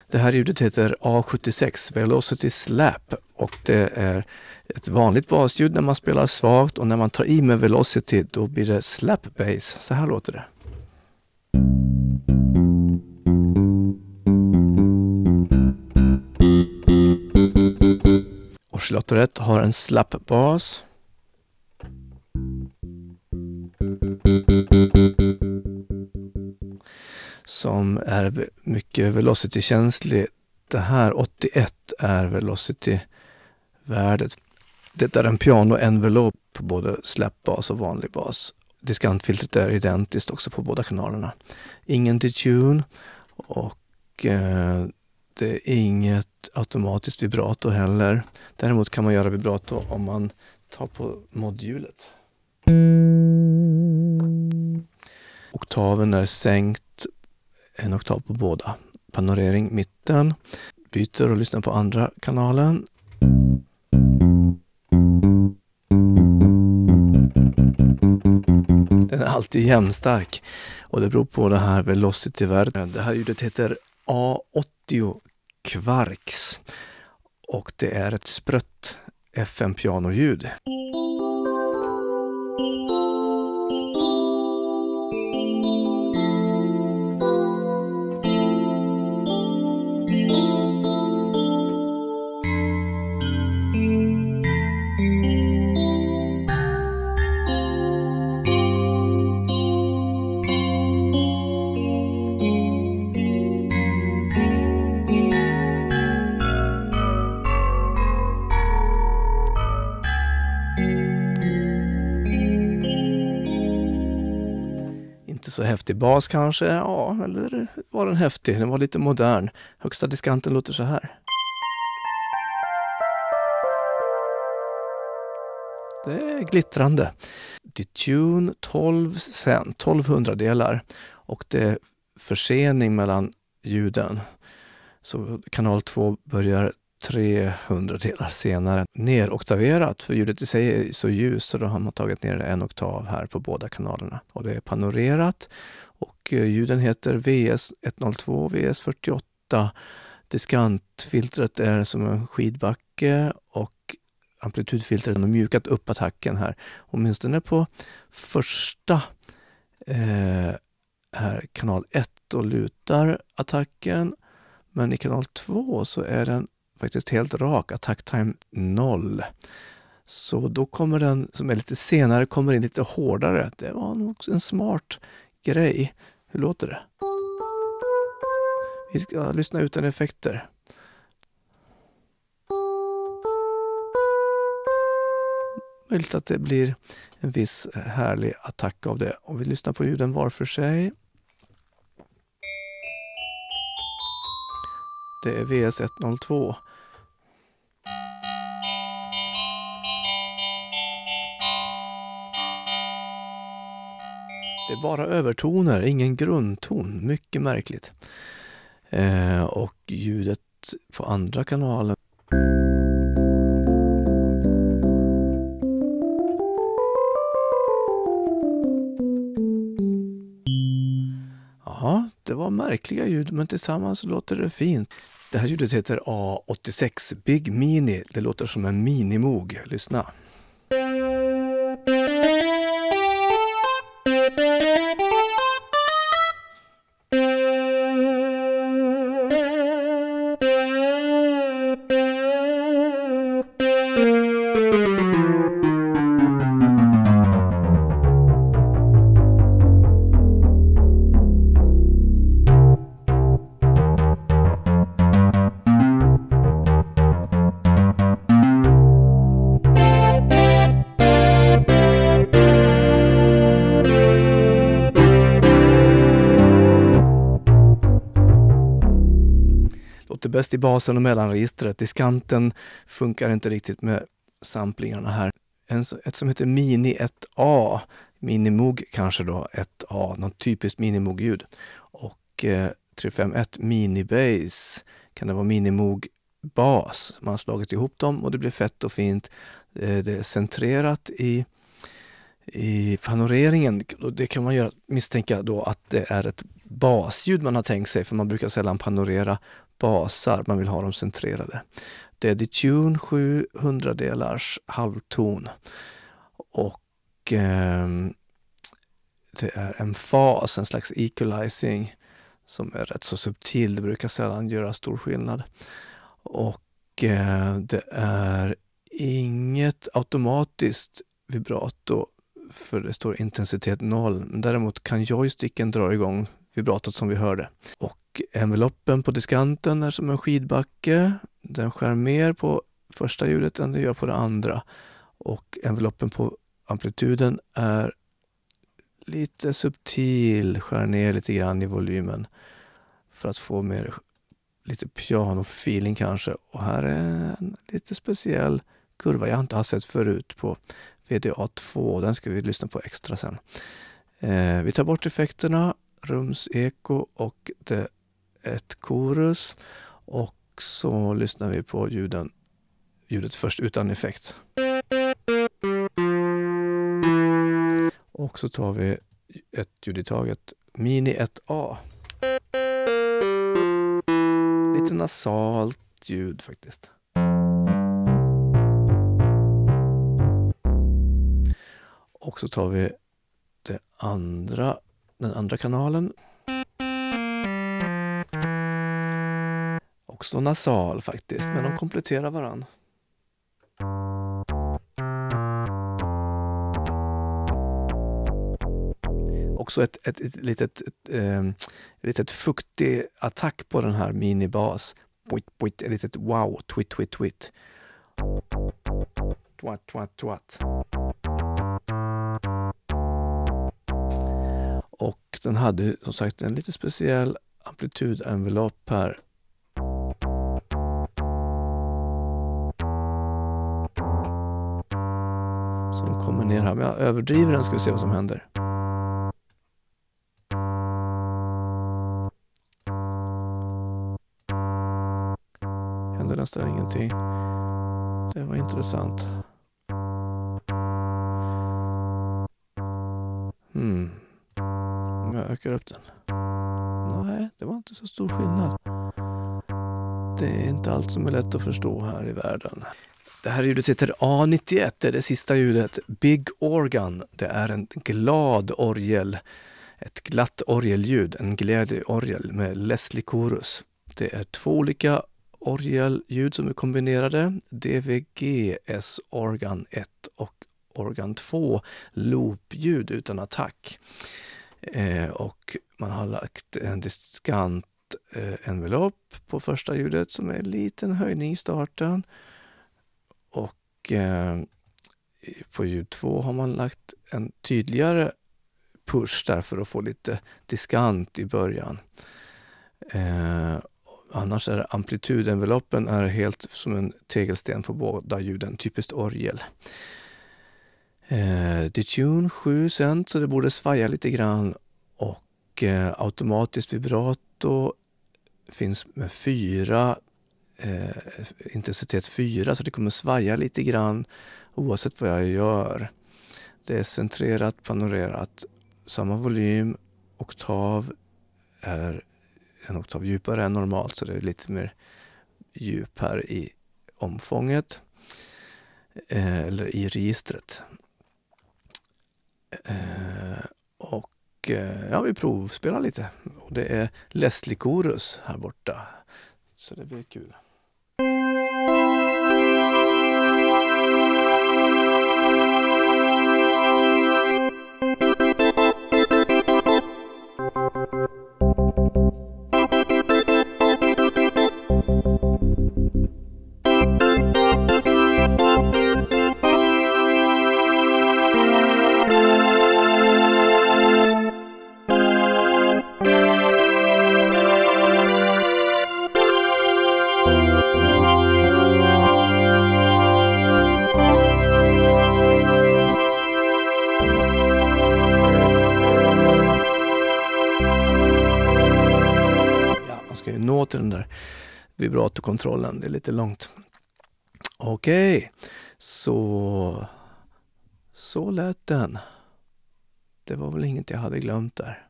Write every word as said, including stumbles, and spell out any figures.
Det här ljudet heter A sjuttiosex Velocity Slap och det är ett vanligt basljud när man spelar svagt och när man tar i med Velocity då blir det slap bass. Så här låter det. Oscillatoret har en slap bas. Som är mycket velocity-känslig. Det här åttioett är velocity-värdet. Det är en piano-envelop på både slap-bas och vanlig bas. Diskantfiltret är identiskt också på båda kanalerna. Ingen detune och eh, det är inget automatiskt vibrato heller. Däremot kan man göra vibrato om man tar på modhjulet. Oktaven är sänkt en oktav på båda. Panorering mitten. Byter och lyssnar på andra kanalen. Den är alltid jämnstark och det beror på det här velocity-värdet. Det här ljudet heter A åttio Quarks och det är ett sprött F M-pianoljud. Inte så häftig bas kanske, ja, eller var den häftig? Den var lite modern. Högsta diskanten låter så här. Det är glittrande. Detune tolv cent, tolv hundradelar och det är försening mellan ljuden. Så kanal två börjar tre hundradelar senare. Neroktaverat, för ljudet i sig är så ljus så då har man tagit ner en oktav här på båda kanalerna. Och det är panorerat och ljuden heter V S etthundratvå och V S fyrtioåtta. Diskantfiltret är som en skidbacke och amplitudfiltret har mjukat upp attacken här. Åtminstone på första eh, här kanal ett och lutar attacken, men i kanal två så är den faktiskt helt rak, attack time noll. Så då kommer den som är lite senare kommer in lite hårdare. Det var nog en smart grej. Hur låter det? Vi ska lyssna utan effekter. Möjligt att det blir en viss härlig attack av det. Och vi lyssnar på ljuden var för sig. Det är V S etthundratvå. Det är bara övertoner, ingen grundton. Mycket märkligt. Eh, och ljudet på andra kanalen. Ja, det var märkliga ljud, men tillsammans låter det fint. Det här ljudet heter A åttiosex Big Mini. Det låter som en minimog. Lyssna. Låter bäst i basen och mellanregistret. Diskanten funkar inte riktigt med samplingarna här. En, ett som heter Mini ett A, Minimog kanske då, ett A, något typiskt Minimog-ljud. Och eh, tre fem ett Mini Bass, kan det vara Minimog bas. Man har slagit ihop dem och det blir fett och fint. Eh, det är centrerat i i panoreringen. Det kan man göra, misstänka då att det är ett basljud man har tänkt sig, för man brukar sällan panorera basar, man vill ha dem centrerade. Det är detune sju hundradelars halvton och eh, det är en fas, en slags equalizing som är rätt så subtil, det brukar sällan göra stor skillnad. Och eh, det är inget automatiskt vibrato, för det står intensitet noll. Men däremot kan joysticken dra igång vibratot som vi hörde. Och enveloppen på diskanten är som en skidbacke. Den skär mer på första ljudet än det gör på det andra. Och enveloppen på amplituden är lite subtil, skär ner lite grann i volymen för att få mer lite piano-feeling kanske. Och här är en lite speciell kurva jag inte har sett förut på V D A två. Den ska vi lyssna på extra sen. Eh, vi tar bort effekterna, rumseko och det ett chorus. Och så lyssnar vi på ljuden, ljudet först utan effekt. Och så tar vi ett ljud i taget, Mini ett A. Lite nasalt ljud faktiskt. Och så tar vi det andra, den andra kanalen. Också nasal faktiskt, men de kompletterar varann. Också ett, ett, ett litet, ett, eh, litet fuktig attack på den här minibas. Puit, puit, ett litet wow, twit, twit, twit. Twat, twat, twat. Och den hade som sagt en lite speciell amplitudenvelopp här. Som kommer ner här. Men jag överdriver den, ska vi se vad som händer. Händer nästan ingenting. Det var intressant. Hmm. Om jag ökar upp den. Nej, det var inte så stor skillnad. Det är inte allt som är lätt att förstå här i världen. Det här ljudet heter A nittioett, det är det sista ljudet. Big Organ, det är en glad orgel. Ett glatt orgelljud, en glädjeorgel med Leslie chorus. Det är två olika orgelljud som är kombinerade. D V G S organ ett och organ två, loopljud utan attack. Eh, och man har lagt en diskant eh, envelopp på första ljudet som är en liten höjning i starten. Och eh, på ljud två har man lagt en tydligare push där för att få lite diskant i början. Eh, annars är amplitudenveloppen är helt som en tegelsten på båda ljuden, typiskt orgel. Eh, detune sju cent, så det borde svaja lite grann, och eh, automatiskt vibrato finns med fyra eh, intensitet fyra, så det kommer svaja lite grann oavsett vad jag gör. Det är centrerat, panorerat, samma volym, oktav är en oktav djupare än normalt, så det är lite mer djup här i omfånget eh, eller i registret. Eh, och eh, ja, vi provspelar lite. Och det är Leslie chorus här borta. Så det blir kul. Nå till den där vibratokontrollen, det är lite långt. Okej, okay. så så lät den. Det var väl inget jag hade glömt där.